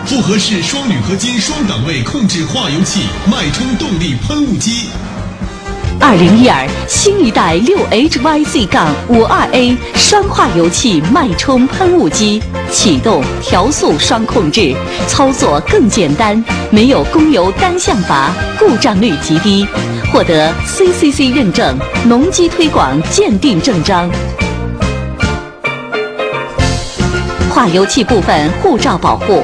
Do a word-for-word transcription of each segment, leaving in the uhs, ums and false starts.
复合式双铝合金双档位控制化油器脉冲动力喷雾机。 二零一二新一代六 H Y C 杠五二 A 双化油器脉冲喷雾机，启动、调速双控制，操作更简单，没有供油单向阀，故障率极低，获得 C C C 认证、农机推广鉴定证章。化油器部分护罩保护。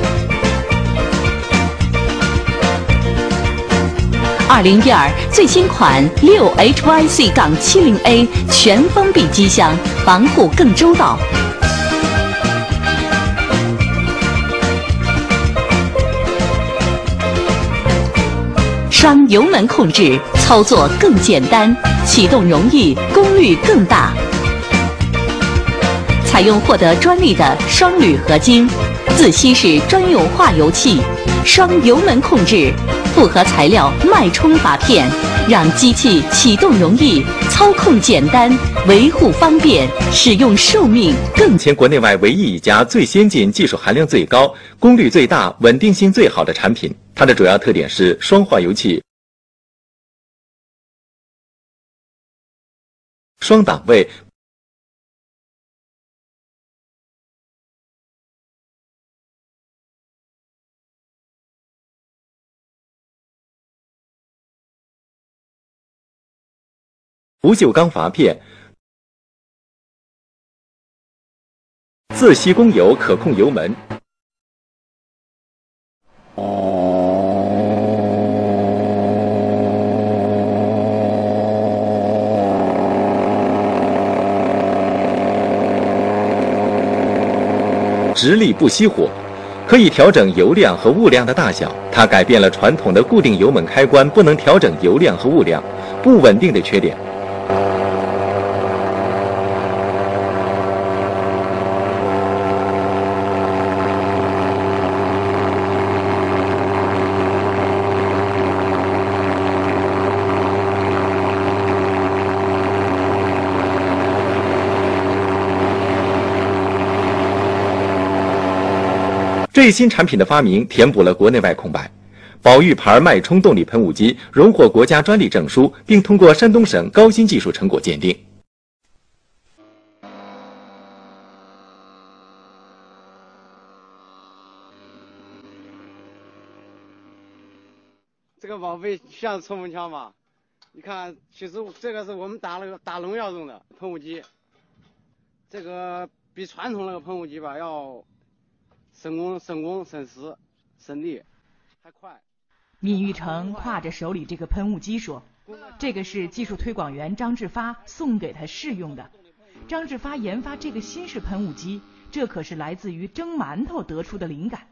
二零一二最新款六 H Y C 杠七零 A 全封闭机箱，防护更周到。双油门控制，操作更简单，启动容易，功率更大。采用获得专利的双铝合金、自吸式专用化油器、双油门控制。复合材料脉冲阀片，让机器启动容易，操控简单，维护方便，使用寿命更。 前国内外唯一一家最先进、技术含量最高、功率最大、稳定性最好的产品。它的主要特点是双化油器、双档位。不锈钢阀片，自吸供油可控油门，直立不熄火，可以调整油量和雾量的大小。它改变了传统的固定油门开关不能调整油量和雾量、不稳定的缺点。这一新产品的发明填补了国内外空白。宝玉牌脉冲动力喷雾机荣获国家专利证书，并通过山东省高新技术成果鉴定。 这个宝贝像冲锋枪吧？你看，其实这个是我们打那个打农药用的喷雾机，这个比传统那个喷雾机吧要省工、省工、省时、省力，还快。 闵玉成挎着手里这个喷雾机说：“这个是技术推广员张志发送给他试用的。张志发研发这个新式喷雾机，这可是来自于蒸馒头得出的灵感。”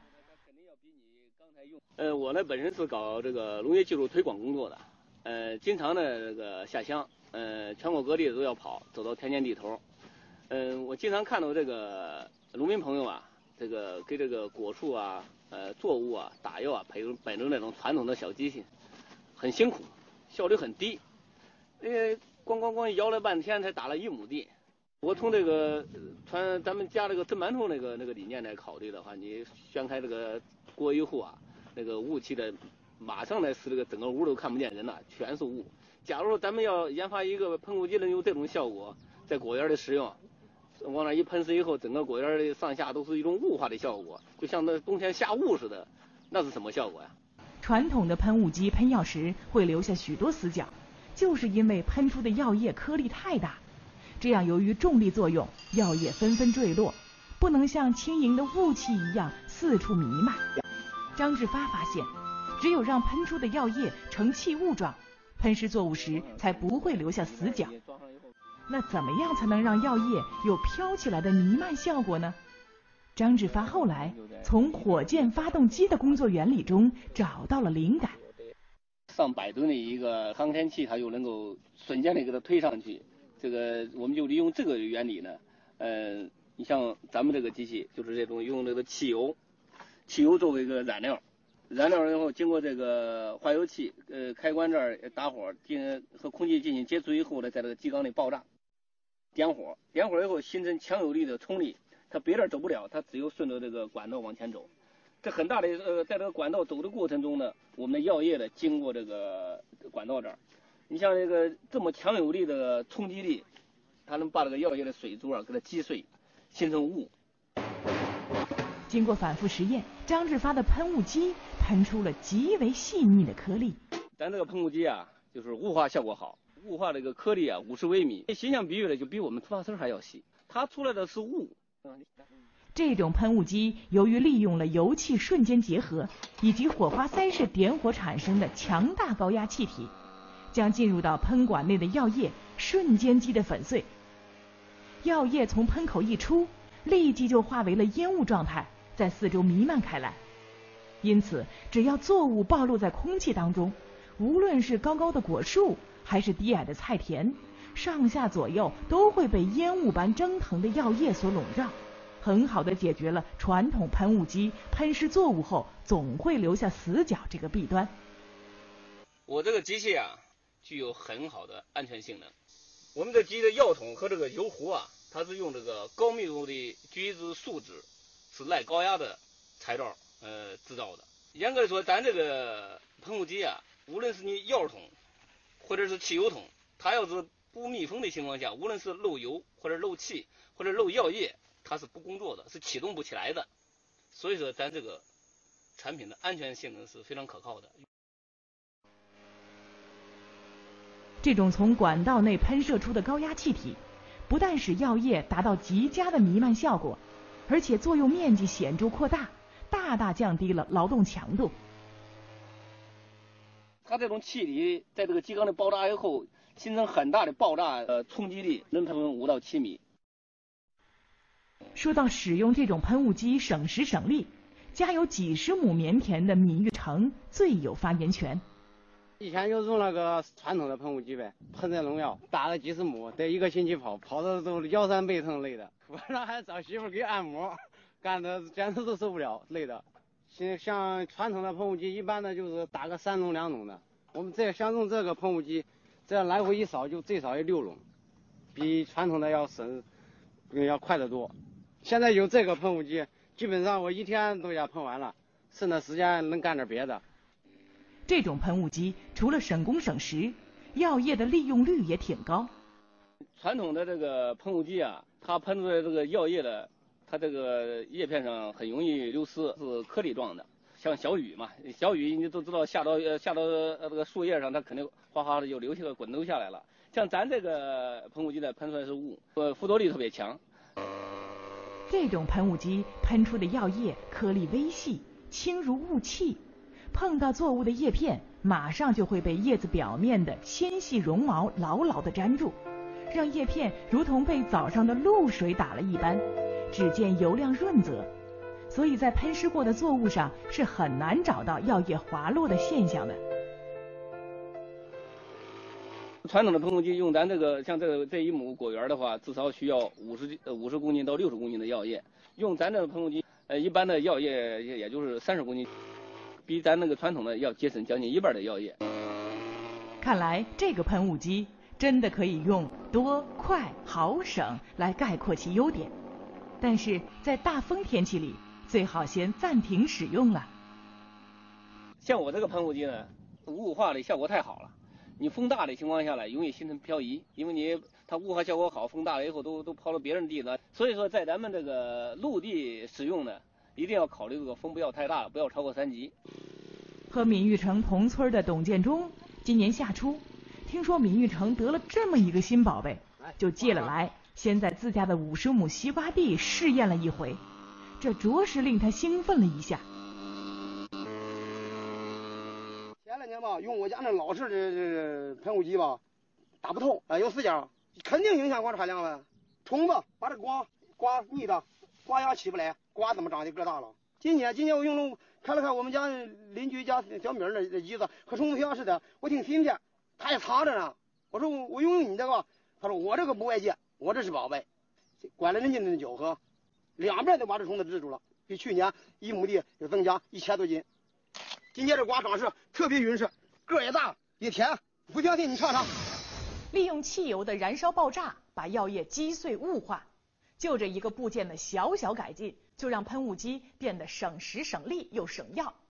呃，我呢本身是搞这个农业技术推广工作的，呃，经常呢这个下乡，呃，全国各地都要跑，走到田间地头，嗯、呃，我经常看到这个农民朋友啊，这个给这个果树啊、呃作物啊打药啊，配用摆成那种传统的小机器，很辛苦，效率很低，因为咣咣咣摇了半天才打了一亩地。我从这个传咱们家这个蒸馒头那个那个理念来考虑的话，你旋开这个锅一户啊。那个雾气的，马上来使这个整个屋都看不见人了，全是雾。假如咱们要研发一个喷雾机能有这种效果，在果园的使用，往那一喷射以后，整个果园的上下都是一种雾化的效果，就像那冬天下雾似的，那是什么效果呀？ 传统的喷雾机喷药时会留下许多死角，就是因为喷出的药液颗粒太大，这样由于重力作用，药液纷纷坠落，不能像轻盈的雾气一样四处弥漫。张志发发现，只有让喷出的药液呈气雾状，喷施作物时才不会留下死角。那怎么样才能让药液有飘起来的弥漫效果呢？张志发后来从火箭发动机的工作原理中找到了灵感。 上百吨的一个航天器，它就能够瞬间的给它推上去。这个我们就利用这个原理呢，呃，你像咱们这个机器，就是这种用这个汽油。汽油作为一个燃料，燃料以后经过这个化油器，呃，开关这儿打火，进和空气进行接触以后呢，在这个机缸里爆炸，点火，点火以后形成强有力的冲力，它别地儿走不了，它只有顺着这个管道往前走。 这很大的呃，在这个管道走的过程中呢，我们的药液呢经过这个管道这儿，你像这个这么强有力的冲击力，它能把这个药液的水珠啊给它击碎，形成雾。 经过反复实验，张志发的喷雾机喷出了极为细腻的颗粒。 咱这个喷雾机啊，就是雾化效果好，雾化这个颗粒啊五十微米，形象比喻的就比我们突发丝还要细，它出来的是雾。 这种喷雾机由于利用了油气瞬间结合以及火花塞式点火产生的强大高压气体，将进入到喷管内的药液瞬间击得粉碎。药液从喷口一出，立即就化为了烟雾状态，在四周弥漫开来。因此，只要作物暴露在空气当中，无论是高高的果树还是低矮的菜田，上下左右都会被烟雾般蒸腾的药液所笼罩，很好的解决了传统喷雾机喷湿作物后总会留下死角这个弊端。 我这个机器啊，具有很好的安全性能。我们这机的药筒和这个油壶啊，它是用这个高密度的聚酯树脂，是耐高压的材料呃制造的。严格来说，咱这个喷雾机啊，无论是你药筒或者是汽油筒，它要是不密封的情况下，无论是漏油或者漏气或者漏药液，它是不工作的，是启动不起来的。所以说咱这个产品的安全性能是非常可靠的。 这种从管道内喷射出的高压气体，不但使药液达到极佳的弥漫效果，而且作用面积显著扩大，大大降低了劳动强度。 它这种气体在这个机缸里爆炸以后，形成很大的爆炸呃冲击力，能喷五到七米。 说到使用这种喷雾机省时省力，家有几十亩棉田的闵玉成最有发言权。 以前就用那个传统的喷雾机呗，喷这农药，打了几十亩，得一个星期跑，跑的都腰酸背疼累的，晚上还找媳妇给按摩，干的简直都受不了，累的。像像传统的喷雾机，一般的就是打个三笼两笼的，我们这像用这个喷雾机，这样来回一扫就最少要六笼，比传统的要省，要快得多。现在有这个喷雾机，基本上我一天都要喷完了，剩的时间能干点别的。 这种喷雾机除了省工省时，药液的利用率也挺高。 传统的这个喷雾机啊，它喷出来这个药液的，它这个叶片上很容易流失，是颗粒状的，像小雨嘛，小雨你都知道下到下到这个树叶上，它肯定哗哗的就流下来，滚流下来了。像咱这个喷雾机呢，喷出来是雾，呃，附着力特别强。 这种喷雾机喷出的药液颗粒微细，轻如雾气，碰到作物的叶片，马上就会被叶子表面的纤细绒毛牢牢地粘住，让叶片如同被早上的露水打了一般，只见油亮润泽。所以在喷湿过的作物上是很难找到药液滑落的现象的。 传统的喷雾机用咱这个像这个这一亩果园的话，至少需要五十呃五十公斤到六十公斤的药液。用咱这个喷雾机，呃，一般的药液也也就是三十公斤，比咱那个传统的要节省将近一半的药液。 看来这个喷雾机真的可以用多、快、好、省来概括其优点，但是在大风天气里，最好先暂停使用了。 像我这个喷雾机呢，雾化的效果太好了。你风大的情况下呢，容易形成漂移，因为你它雾化效果好，风大了以后都都抛到别人地了。所以说，在咱们这个陆地使用呢，一定要考虑这个风不要太大，不要超过三级。 和闵玉成同村的董建中，今年夏初听说闵玉成得了这么一个新宝贝，就借了来，先在自家的五十亩西瓜地试验了一回，这着实令他兴奋了一下。 前两年吧，用我家那老式的喷雾机吧，打不透，啊、呃，有死角，肯定影响光产量呗。虫子把这瓜瓜腻的，瓜芽起不来，瓜怎么长的个大了？今年今年我用了看了看我们家邻居家小米的的机子和冲锋枪似的，我挺新鲜，他也藏着呢。我说我我用用你这个，他说我这个不外借，我这是宝贝，管了人家的酒喝，两边都把这虫子治住了，比去年一亩地有增加一千多斤。今年这瓜长势特别匀实，个也大也甜，不相信你尝尝。 利用汽油的燃烧爆炸把药液击碎雾化，就这一个部件的小小改进， 就让喷雾机变得省时省力又省药。